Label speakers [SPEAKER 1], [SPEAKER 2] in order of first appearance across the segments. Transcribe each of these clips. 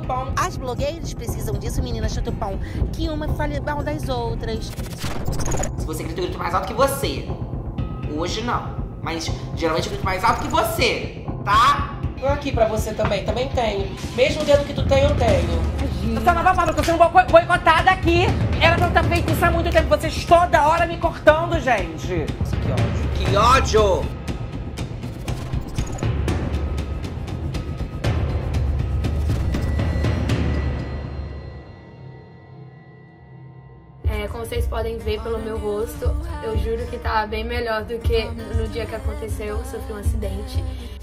[SPEAKER 1] Chatupão. As blogueiras precisam disso, menina Chatupão, que uma fale mal das outras. Se você grita, eu grito mais alto que você. Hoje não, mas geralmente eu grito mais alto que você, tá? Tô aqui pra você também tenho. Mesmo dedo que tu tem, eu tenho.
[SPEAKER 2] Essa nova fala, tô sendo boicotada aqui. Era pra eu ter feito isso há muito tempo. Vocês toda hora me cortando, gente.
[SPEAKER 1] Que ódio!
[SPEAKER 3] Como vocês podem ver pelo meu rosto, eu juro que tá bem melhor do que no dia que aconteceu, sofri um acidente.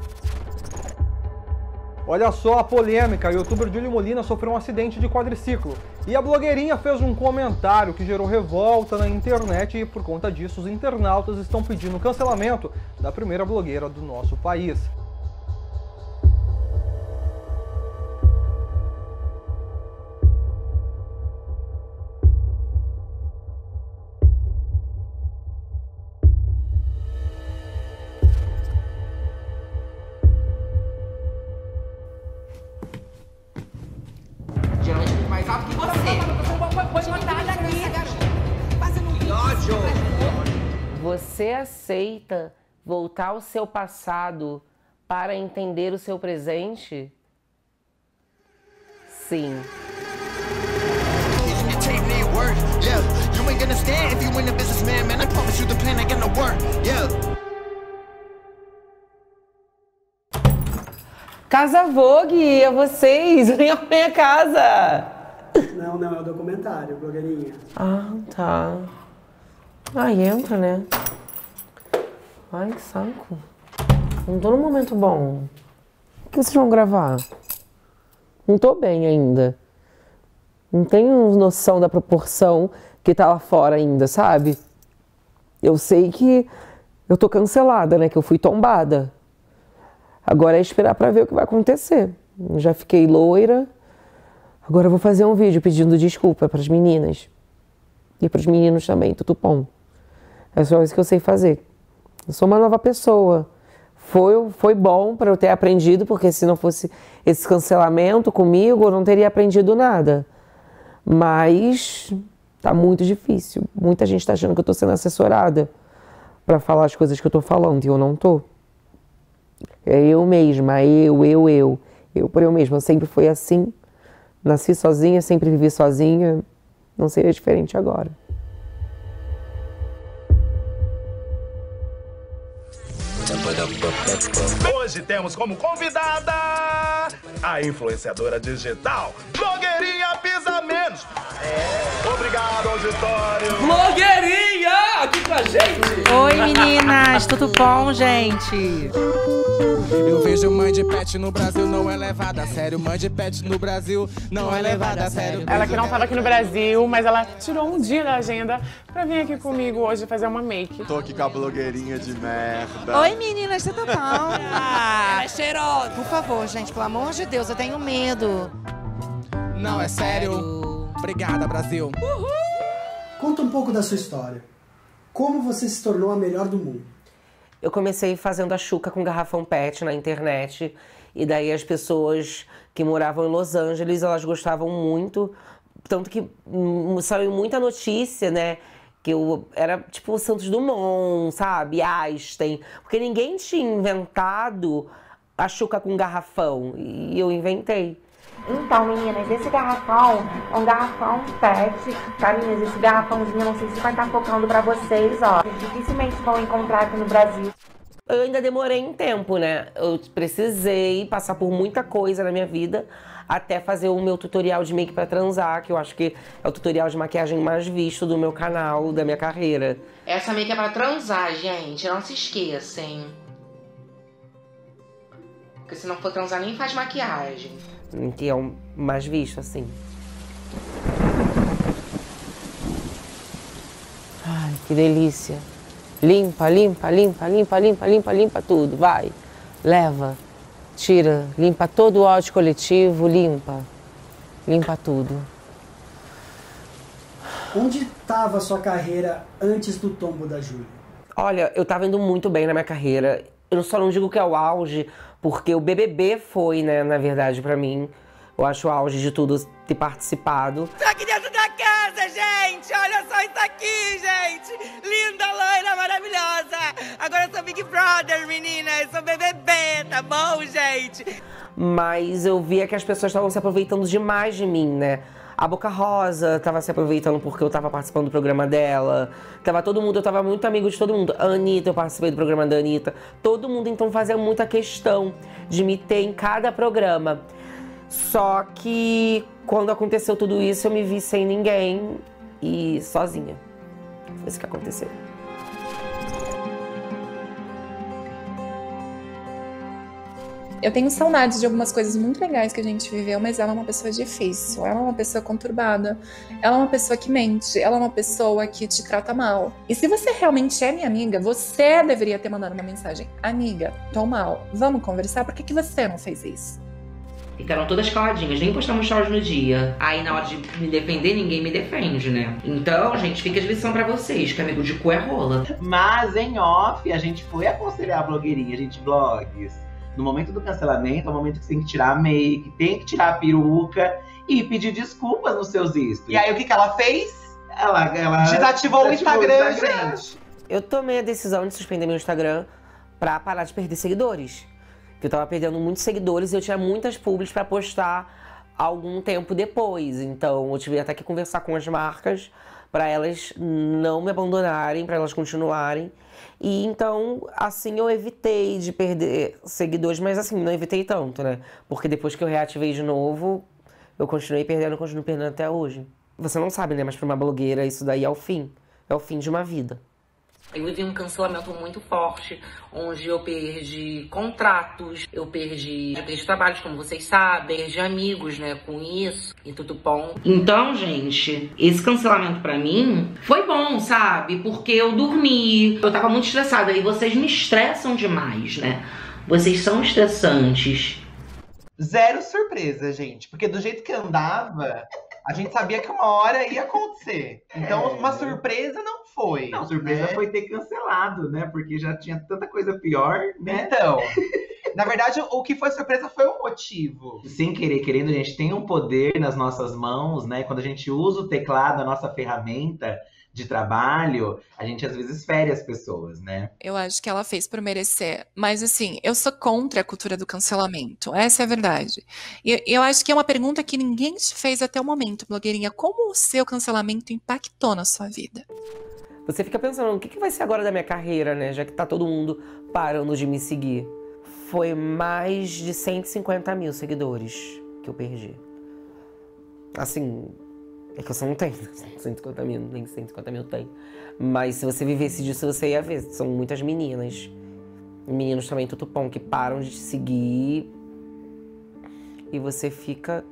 [SPEAKER 4] Olha só a polêmica, o youtuber Júlio Molina sofreu um acidente de quadriciclo. E a blogueirinha fez um comentário que gerou revolta na internet e por conta disso os internautas estão pedindo o cancelamento da primeira blogueira do nosso país.
[SPEAKER 1] Geralmente eu grito mais alto que você. Que ódio!
[SPEAKER 5] Você aceita voltar ao seu passado para entender o seu presente? Sim. Casa Vogue, é vocês, venham pra minha casa.
[SPEAKER 6] Não, é o documentário, blogueirinha.
[SPEAKER 5] Ah, tá. Ai, entra, né? Ai, que saco. Não tô num momento bom. O que vocês vão gravar? Não tô bem ainda. Não tenho noção da proporção que tá lá fora ainda, sabe? Eu sei que eu tô cancelada, né? Que eu fui tombada. Agora é esperar pra ver o que vai acontecer. Eu já fiquei loira. Agora eu vou fazer um vídeo pedindo desculpa pras meninas. E pros meninos também, tutupom. É só isso que eu sei fazer. Eu sou uma nova pessoa. Foi bom pra eu ter aprendido, porque se não fosse esse cancelamento comigo, eu não teria aprendido nada. Mas tá muito difícil. Muita gente tá achando que eu tô sendo assessorada pra falar as coisas que eu tô falando e eu não tô. É eu mesma, eu por eu mesma. Sempre foi assim. Nasci sozinha, sempre vivi sozinha. Não seria diferente agora.
[SPEAKER 7] Hoje temos como convidada a influenciadora digital, Blogueirinha Pisa Menos. Obrigado, auditório.
[SPEAKER 2] Blogueirinha! Aqui com a gente!
[SPEAKER 1] Oi, meninas, tudo bom, gente?
[SPEAKER 8] Eu vejo mãe de pet no Brasil, não é levada a sério. Mãe de pet no Brasil, não é levada a sério.
[SPEAKER 9] Ela que não estava aqui no Brasil, mas ela tirou um dia da agenda pra vir aqui comigo hoje fazer uma make.
[SPEAKER 10] Tô aqui com a blogueirinha de merda.
[SPEAKER 1] Oi, meninas, tudo bom?
[SPEAKER 2] Ela é cheirosa!
[SPEAKER 1] Por favor, gente, pelo amor de Deus, eu tenho medo.
[SPEAKER 8] Não, é sério. Obrigada, Brasil.
[SPEAKER 6] Conta um pouco da sua história. Como você se tornou a melhor do mundo?
[SPEAKER 5] Eu comecei fazendo a Xuca com garrafão PET na internet. E daí as pessoas que moravam em Los Angeles, elas gostavam muito. Tanto que saiu muita notícia, né? Que eu era tipo o Santos Dumont, sabe? Einstein. Porque ninguém tinha inventado a Xuca com garrafão. E eu inventei.
[SPEAKER 11] Então, meninas, esse garrafão é um garrafão PET, tá, meninas? Esse garrafãozinho, não sei se vai estar focando pra vocês, ó. Dificilmente vão encontrar aqui no Brasil.
[SPEAKER 5] Eu ainda demorei um tempo, né? Eu precisei passar por muita coisa na minha vida até fazer o meu tutorial de make pra transar, que eu acho que é o tutorial de maquiagem mais visto do meu canal, da minha carreira.
[SPEAKER 1] Essa make é pra transar, gente, não se esqueçam. Porque se não for transar, nem faz maquiagem.
[SPEAKER 5] Que é o mais visto, assim. Ai, que delícia. Limpa, limpa, limpa, limpa, limpa, limpa, limpa tudo, vai. Leva, tira, limpa todo o ódio coletivo, limpa. Limpa tudo.
[SPEAKER 6] Onde estava a sua carreira antes do tombo da Júlia?
[SPEAKER 5] Olha, eu tava indo muito bem na minha carreira. Eu só não digo que é o auge, porque o BBB foi, né, na verdade, pra mim. Eu acho o auge de tudo ter participado.
[SPEAKER 2] Tô aqui dentro da casa, gente! Olha só isso aqui, gente! Linda, loira, maravilhosa! Agora eu sou Big Brother, menina! Eu sou BBB, tá bom, gente?
[SPEAKER 5] Mas eu via que as pessoas estavam se aproveitando demais de mim, né? A Boca Rosa tava se aproveitando porque eu tava participando do programa dela. Tava todo mundo, eu tava muito amigo de todo mundo. A Anitta, eu participei do programa da Anitta. Todo mundo, então, fazia muita questão de me ter em cada programa. Só que quando aconteceu tudo isso, eu me vi sem ninguém e sozinha. Foi isso que aconteceu.
[SPEAKER 12] Eu tenho saudades de algumas coisas muito legais que a gente viveu, mas ela é uma pessoa difícil, ela é uma pessoa conturbada, ela é uma pessoa que mente, ela é uma pessoa que te trata mal. E se você realmente é minha amiga, você deveria ter mandado uma mensagem. Amiga, tô mal, vamos conversar? Por que você não fez isso?
[SPEAKER 1] Ficaram todas caladinhas, nem postamos stories no dia. Aí na hora de me defender, ninguém me defende, né? Então, gente, fica de lição pra vocês, que amigo de cu é rola.
[SPEAKER 13] Mas em off, a gente foi aconselhar a blogueirinha, gente, vlogs. No momento do cancelamento, é o momento que você tem que tirar a make, tem que tirar a peruca e pedir desculpas nos seus stories.
[SPEAKER 2] E aí, o que ela fez?
[SPEAKER 13] Ela
[SPEAKER 2] desativou o Instagram, gente.
[SPEAKER 5] Eu tomei a decisão de suspender meu Instagram pra parar de perder seguidores. Porque eu tava perdendo muitos seguidores e eu tinha muitas publis pra postar algum tempo depois. Então, eu tive até que conversar com as marcas pra elas não me abandonarem, pra elas continuarem. E então, assim, eu evitei de perder seguidores, mas assim, não evitei tanto, né? Porque depois que eu reativei de novo, eu continuo perdendo até hoje. Você não sabe, né? Mas pra uma blogueira, isso daí é o fim de uma vida.
[SPEAKER 1] Eu vivi um cancelamento muito forte, onde eu perdi contratos, eu perdi trabalhos, como vocês sabem, perdi amigos, né, com isso e tudo bom. Então, gente, esse cancelamento pra mim foi bom, sabe? Porque eu dormi, eu tava muito estressada e vocês me estressam demais, né? Vocês são estressantes.
[SPEAKER 2] Zero surpresa, gente, porque do jeito que andava, a gente sabia que uma hora ia acontecer. Então, uma surpresa não foi.
[SPEAKER 13] Não, surpresa foi ter cancelado, né? Porque já tinha tanta coisa pior, né?
[SPEAKER 2] Então, na verdade, o que foi surpresa foi o motivo.
[SPEAKER 13] Sem querer, querendo, a gente tem um poder nas nossas mãos, né? Quando a gente usa o teclado, a nossa ferramenta de trabalho, a gente às vezes fere as pessoas, né?
[SPEAKER 12] Eu acho que ela fez por merecer. Mas assim, eu sou contra a cultura do cancelamento. Essa é a verdade. E eu acho que é uma pergunta que ninguém te fez até o momento, blogueirinha. Como o seu cancelamento impactou na sua vida?
[SPEAKER 5] Você fica pensando, o que vai ser agora da minha carreira, né? Já que tá todo mundo parando de me seguir. Foi mais de 150 mil seguidores que eu perdi. Assim, é que eu só não tenho 150 mil, nem 150 mil tem. Mas se você vivesse disso, você ia ver. São muitas meninas. Meninos também, tutupom, que param de te seguir. E você fica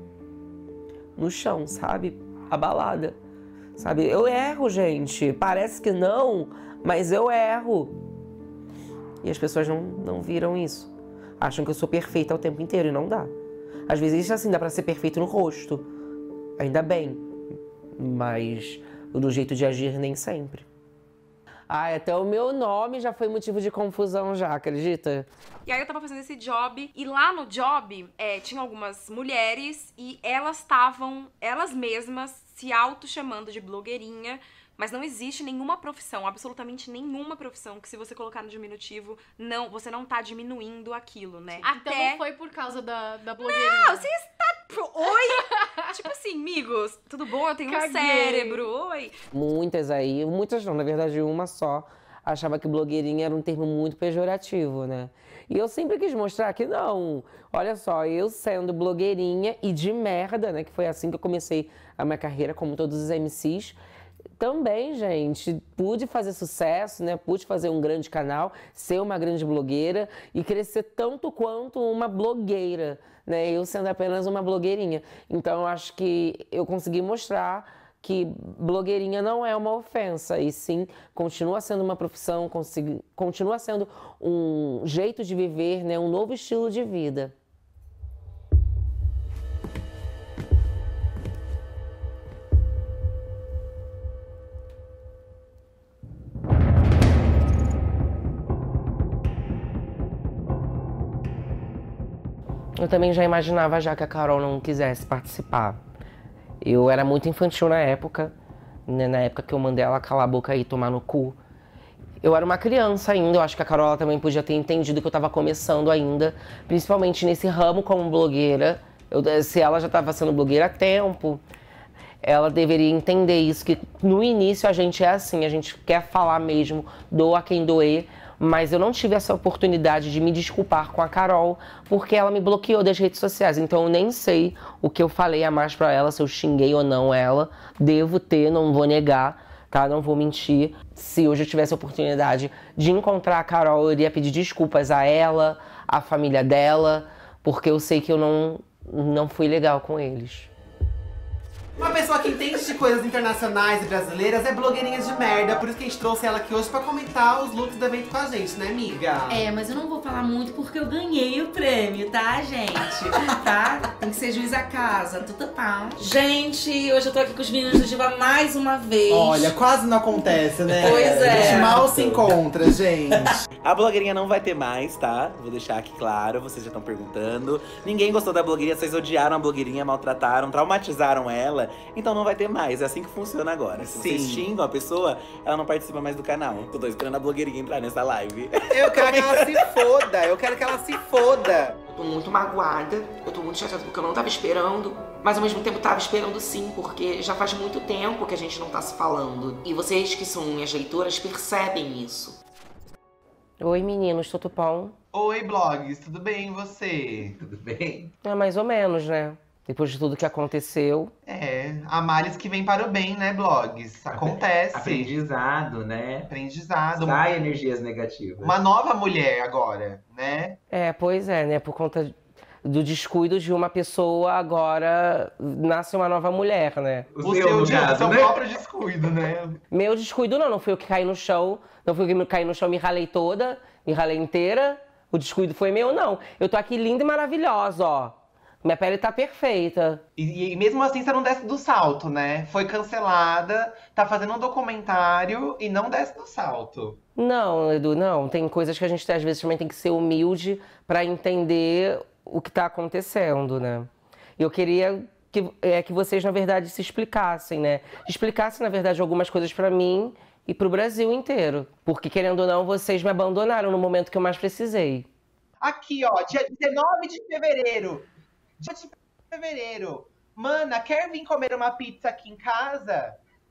[SPEAKER 5] no chão, sabe? Abalada. Sabe? Eu erro, gente. Parece que não, mas eu erro. E as pessoas não viram isso. Acham que eu sou perfeita o tempo inteiro e não dá. Às vezes, assim, dá pra ser perfeito no rosto. Ainda bem. Mas do jeito de agir, nem sempre. Até o meu nome já foi motivo de confusão já, acredita?
[SPEAKER 14] E aí eu tava fazendo esse job, e lá no job tinha algumas mulheres e elas estavam, elas mesmas, se auto-chamando de blogueirinha, mas não existe nenhuma profissão, absolutamente nenhuma profissão, que se você colocar no diminutivo, você não tá diminuindo aquilo, né?
[SPEAKER 3] Então não foi por causa da blogueirinha.
[SPEAKER 14] Não, você está... Oi! Tipo assim, amigos, tudo bom? Eu tenho um cérebro, oi!
[SPEAKER 5] Muitas não, na verdade uma só, achava que blogueirinha era um termo muito pejorativo, né? E eu sempre quis mostrar que não. Olha só, eu sendo blogueirinha e de merda, né? Que foi assim que eu comecei a minha carreira, como todos os MCs. Também, gente, pude fazer sucesso, né? Pude fazer um grande canal, ser uma grande blogueira e crescer tanto quanto uma blogueira, né? Eu sendo apenas uma blogueirinha. Então, eu acho que eu consegui mostrar que blogueirinha não é uma ofensa, e sim, continua sendo uma profissão, continua sendo um jeito de viver, né? Um novo estilo de vida. Eu também já imaginava já que a Carol não quisesse participar. Eu era muito infantil na época, né? Na época que eu mandei ela calar a boca e tomar no cu. Eu era uma criança ainda, eu acho que a Carol ela também podia ter entendido que eu estava começando ainda, principalmente nesse ramo como blogueira. Se ela já estava sendo blogueira há tempo, ela deveria entender isso, que no início a gente é assim, a gente quer falar mesmo, doa quem doer, mas eu não tive essa oportunidade de me desculpar com a Carol, porque ela me bloqueou das redes sociais, então eu nem sei o que eu falei a mais pra ela, se eu xinguei ou não ela, devo ter, não vou negar, tá? Não vou mentir. Se hoje eu tivesse a oportunidade de encontrar a Carol, eu iria pedir desculpas a ela, à família dela, porque eu sei que eu não fui legal com eles.
[SPEAKER 15] Uma pessoa que entende de coisas internacionais e brasileiras é blogueirinha de merda, por isso que a gente trouxe ela aqui hoje pra comentar os looks do evento com a gente, né, amiga?
[SPEAKER 16] É, mas eu não vou falar muito porque eu ganhei o prêmio, tá, gente? Tá? Tem que ser juiz a casa, tudo pau. Gente, hoje eu tô aqui com os meninos do Diva mais uma vez.
[SPEAKER 15] Olha, quase não acontece, né?
[SPEAKER 16] Pois é.
[SPEAKER 15] A gente mal se encontra, gente.
[SPEAKER 13] A blogueirinha não vai ter mais, tá? Vou deixar aqui claro, vocês já estão perguntando. Ninguém gostou da blogueirinha, vocês odiaram a blogueirinha, maltrataram, traumatizaram ela. Então não vai ter mais, é assim que funciona agora. Se vocês xingam a pessoa, ela não participa mais do canal. Eu tô esperando a blogueirinha entrar nessa live.
[SPEAKER 15] Eu quero que ela se foda, eu quero que ela se foda.
[SPEAKER 1] Eu tô muito magoada, eu tô muito chateada porque eu não tava esperando. Mas ao mesmo tempo tava esperando sim, porque já faz muito tempo que a gente não tá se falando. E vocês que são minhas leitoras percebem isso.
[SPEAKER 5] Oi meninos, tudo bom?
[SPEAKER 15] Oi blogs, tudo bem e você?
[SPEAKER 13] Tudo bem?
[SPEAKER 5] É mais ou menos, né? Depois de tudo que aconteceu.
[SPEAKER 15] É, há males que vem para o bem, né, blogs? Acontece.
[SPEAKER 13] Aprendizado, né?
[SPEAKER 15] Aprendizado.
[SPEAKER 13] Sai energias negativas.
[SPEAKER 15] Uma nova mulher agora, né?
[SPEAKER 5] É, pois é, né? Por conta do descuido de uma pessoa, agora nasce uma nova mulher, né?
[SPEAKER 15] O seu próprio descuido, né?
[SPEAKER 5] Meu descuido não fui eu que caí no chão. Não fui eu que caí no chão, me ralei toda, me ralei inteira. O descuido foi meu, não. Eu tô aqui linda e maravilhosa, ó. Minha pele tá perfeita.
[SPEAKER 15] E mesmo assim você não desce do salto, né? Foi cancelada, tá fazendo um documentário e não desce do salto.
[SPEAKER 5] Não, Edu, não. Tem coisas que a gente às vezes também tem que ser humilde pra entender o que tá acontecendo, né? Eu queria que vocês, na verdade, se explicassem, né? Explicassem, na verdade, algumas coisas pra mim e pro Brasil inteiro. Porque, querendo ou não, vocês me abandonaram no momento que eu mais precisei.
[SPEAKER 15] Aqui, ó, dia 19 de fevereiro. Dia de fevereiro. Mana, quer vir comer uma pizza aqui em casa?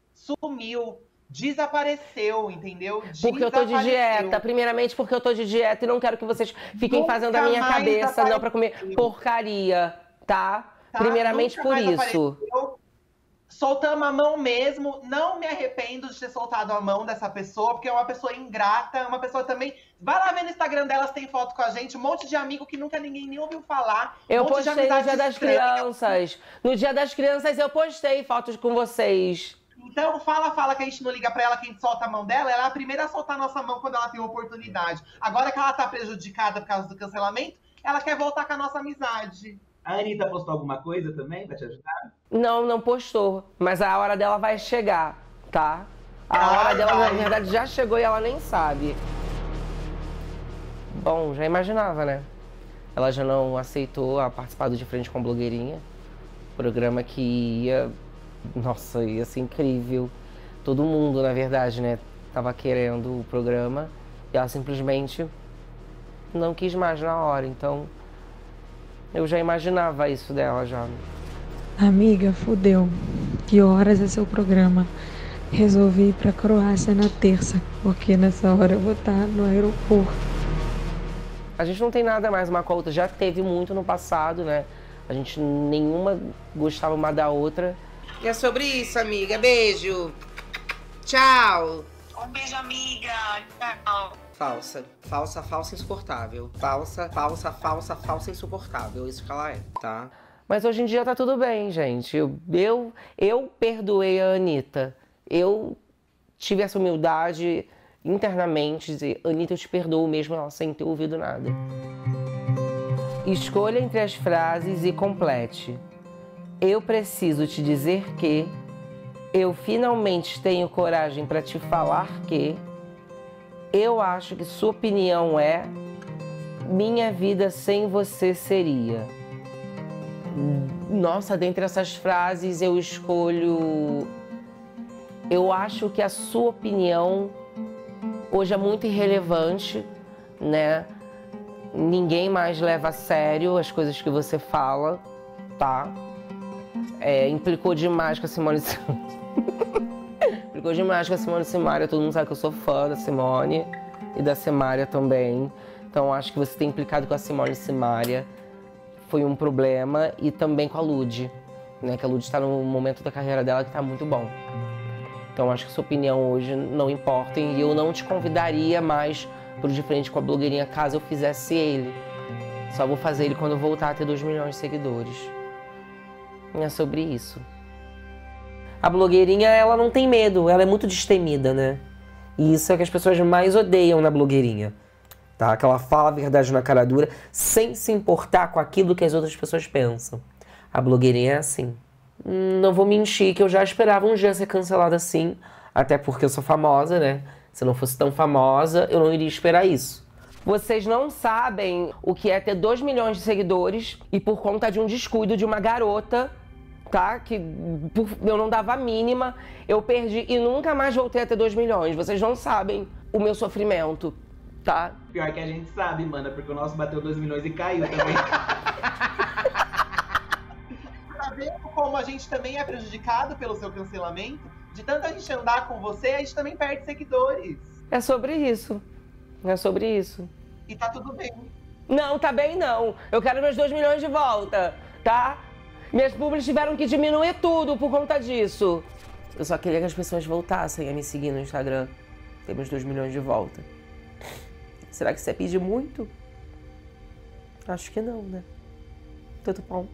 [SPEAKER 15] Sumiu. Desapareceu, entendeu?
[SPEAKER 5] Porque eu tô de dieta. Primeiramente porque eu tô de dieta e não quero que vocês fiquem fazendo a minha cabeça não pra comer porcaria, tá? Primeiramente por isso.
[SPEAKER 15] Soltamos a mão mesmo. Não me arrependo de ter soltado a mão dessa pessoa, porque é uma pessoa ingrata, uma pessoa também... Vai lá ver no Instagram delas, tem foto com a gente, um monte de amigo que nunca ninguém nem ouviu falar.
[SPEAKER 5] Eu postei no Dia das Crianças. No Dia das Crianças eu postei fotos com vocês.
[SPEAKER 15] Então fala que a gente não liga pra ela, que a gente solta a mão dela. Ela é a primeira a soltar a nossa mão quando ela tem oportunidade. Agora que ela tá prejudicada por causa do cancelamento, ela quer voltar com a nossa amizade.
[SPEAKER 13] A Anitta postou alguma coisa também pra te ajudar?
[SPEAKER 5] Não postou. Mas a hora dela vai chegar, tá? A hora dela, na verdade, já chegou e ela nem sabe. Bom, já imaginava, né? Ela já não aceitou a participar do De Frente com a Blogueirinha. Programa que ia... Nossa, ia ser incrível. Todo mundo, na verdade, né? Tava querendo o programa. E ela simplesmente não quis mais na hora. Então, eu já imaginava isso dela, já.
[SPEAKER 17] Amiga, fudeu. Que horas é seu programa? Resolvi ir pra Croácia na terça, porque nessa hora eu vou estar no aeroporto.
[SPEAKER 5] A gente não tem nada mais uma com a outra. Já teve muito no passado, né? A gente nenhuma gostava uma da outra.
[SPEAKER 1] E é sobre isso, amiga. Beijo. Tchau.
[SPEAKER 18] Um beijo, amiga. Tchau.
[SPEAKER 1] Falsa, insuportável. Falsa, insuportável. Isso que ela é, tá?
[SPEAKER 5] Mas hoje em dia tá tudo bem, gente. Eu perdoei a Anitta. Eu tive essa humildade internamente, dizer, Anitta, eu te perdoo mesmo, ela sem ter ouvido nada. Escolha entre as frases e complete. Eu preciso te dizer que... Eu finalmente tenho coragem para te falar que... Eu acho que sua opinião é... minha vida sem você seria? Nossa, dentre essas frases eu escolho... Eu acho que a sua opinião hoje é muito irrelevante, né? Ninguém mais leva a sério as coisas que você fala, tá? Implicou demais com a Simone Implicou demais com a Simone e Simaria. Todo mundo sabe que eu sou fã da Simone e da Simaria também. Então acho que você tem implicado com a Simone e Simaria. Foi um problema. E também com a Lud, né? Que a Lud está no momento da carreira dela que está muito bom. Então acho que sua opinião hoje não importa. E eu não te convidaria mais pro De Frente com a Blogueirinha caso eu fizesse ele. Só vou fazer ele quando eu voltar a ter 2 milhões de seguidores. É sobre isso. A blogueirinha, ela não tem medo, ela é muito destemida, né? E isso é o que as pessoas mais odeiam na blogueirinha, tá? Que ela fala a verdade na cara dura, sem se importar com aquilo que as outras pessoas pensam. A blogueirinha é assim. Não vou mentir que eu já esperava um dia ser cancelada assim, até porque eu sou famosa, né? Se eu não fosse tão famosa, eu não iria esperar isso. Vocês não sabem o que é ter 2 milhões de seguidores e por conta de um descuido de uma garota, tá? Que eu não dava a mínima, eu perdi e nunca mais voltei a ter 2 milhões. Vocês não sabem o meu sofrimento, tá?
[SPEAKER 15] Pior que a gente sabe, mana, porque o nosso bateu 2 milhões e caiu também. Tá vendo como a gente também é prejudicado pelo seu cancelamento? De tanta gente andar com você, a gente também perde seguidores.
[SPEAKER 5] É sobre isso. É sobre isso.
[SPEAKER 15] E tá tudo bem.
[SPEAKER 5] Não, tá bem não. Eu quero meus 2 milhões de volta, tá? Minhas publis tiveram que diminuir tudo por conta disso. Eu só queria que as pessoas voltassem a me seguir no Instagram. Ter meus 2 milhões de volta. Será que você pede muito? Acho que não, né? Tudo bom.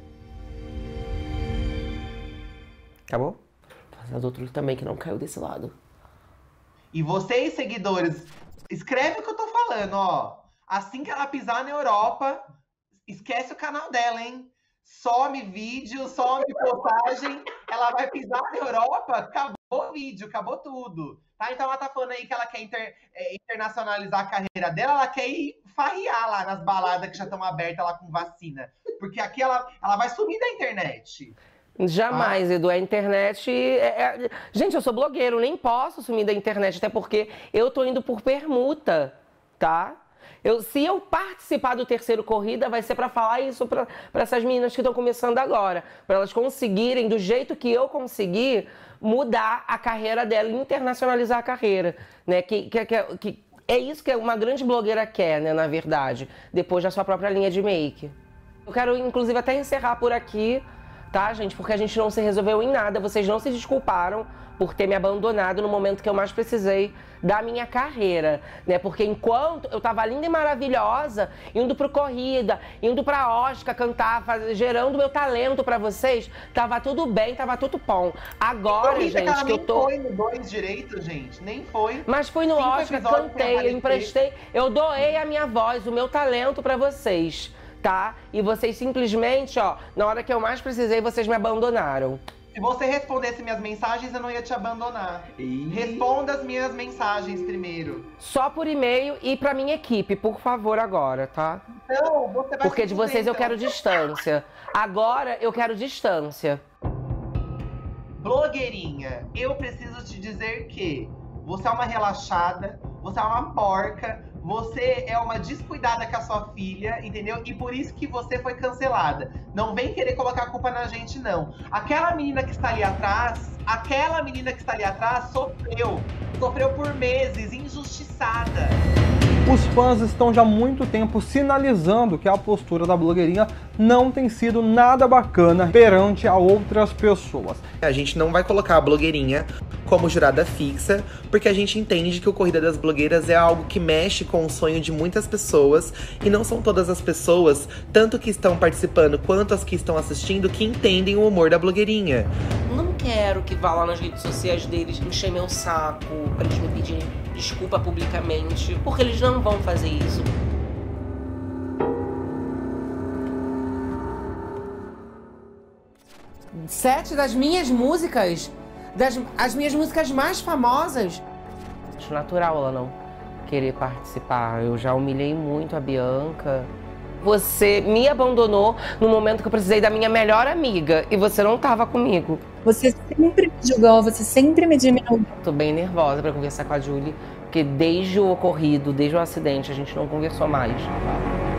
[SPEAKER 5] Acabou? Mas outro também que não caiu desse lado.
[SPEAKER 15] E vocês, seguidores, escreve o que eu tô falando, ó. Assim que ela pisar na Europa, esquece o canal dela, hein? Some vídeo, some postagem. Ela vai pisar na Europa, acabou o vídeo, acabou tudo. Tá? Então ela tá falando aí que ela quer internacionalizar a carreira dela, ela quer ir farrear lá nas baladas que já estão abertas lá com vacina. Porque aqui ela vai sumir da internet.
[SPEAKER 5] Jamais, Edu. A internet... Gente, eu sou blogueiro, nem posso sumir da internet, até porque eu tô indo por permuta, tá? Se eu participar do terceiro corrida, vai ser para falar isso para essas meninas que estão começando agora. Para elas conseguirem, do jeito que eu consegui, mudar a carreira dela, internacionalizar a carreira, né? Que é isso que uma grande blogueira quer, né, na verdade, depois da sua própria linha de make. Eu quero, inclusive, até encerrar por aqui, tá, gente? Porque a gente não se resolveu em nada, vocês não se desculparam por ter me abandonado no momento que eu mais precisei da minha carreira, né? Porque enquanto eu tava linda e maravilhosa, indo pro corrida, indo pra Oscar cantar, gerando meu talento pra vocês, tava tudo bem, tava tudo bom. Agora,
[SPEAKER 15] corrida,
[SPEAKER 5] gente,
[SPEAKER 15] cara,
[SPEAKER 5] que eu tô...
[SPEAKER 15] Nem foi no 2 direito, gente, nem foi.
[SPEAKER 5] Mas fui no Oscar, cantei, eu emprestei, eu doei a minha voz, o meu talento pra vocês, tá? E vocês simplesmente, ó, na hora que eu mais precisei, vocês me abandonaram.
[SPEAKER 15] Se você respondesse minhas mensagens, eu não ia te abandonar. Responda as minhas mensagens primeiro.
[SPEAKER 5] Só por e-mail e pra minha equipe, por favor, agora, tá?
[SPEAKER 15] Então, você vai...
[SPEAKER 5] Porque de vocês eu quero distância. Agora eu quero distância.
[SPEAKER 15] Blogueirinha, eu preciso te dizer que você é uma relaxada, você é uma porca, você é uma descuidada com a sua filha, entendeu? E por isso que você foi cancelada. Não vem querer colocar a culpa na gente, não. Aquela menina que está ali atrás, sofreu por meses, injustiçada.
[SPEAKER 4] Os fãs estão já há muito tempo sinalizando que a postura da blogueirinha não tem sido nada bacana perante a outras pessoas.
[SPEAKER 13] A gente não vai colocar a blogueirinha como jurada fixa, porque a gente entende que o Corrida das Blogueiras é algo que mexe com o sonho de muitas pessoas, e não são todas as pessoas, tanto que estão participando quanto as que estão assistindo, que entendem o humor da blogueirinha.
[SPEAKER 5] Não quero que vá lá nas redes sociais deles encher meu saco pra eles me pedirem desculpa publicamente, porque eles não vão fazer isso. Sete das minhas músicas, as minhas músicas mais famosas. Acho natural ela não querer participar. Eu já humilhei muito a Bianca. Você me abandonou no momento que eu precisei da minha melhor amiga e você não tava comigo.
[SPEAKER 12] Você sempre me julgou, você sempre me diminuiu.
[SPEAKER 5] Tô bem nervosa pra conversar com a Julie, porque desde o ocorrido, desde o acidente, a gente não conversou mais.